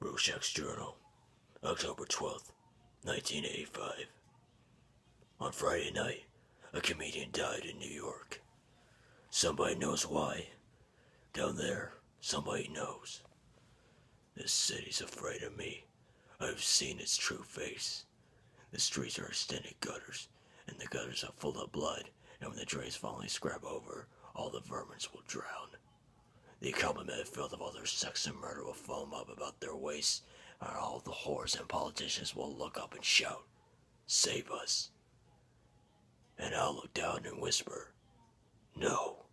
Rorschach's Journal, October 12th, 1985. On Friday night, a comedian died in New York. Somebody knows why. Down there, somebody knows. This city's afraid of me. I've seen its true face. The streets are extended gutters, and the gutters are full of blood, and when the drains finally scrap over, all the vermins will drown. The accompaniment filth of all their sex and murder will foam up about their waists, and all the whores and politicians will look up and shout, "Save us." And I'll look down and whisper, "No."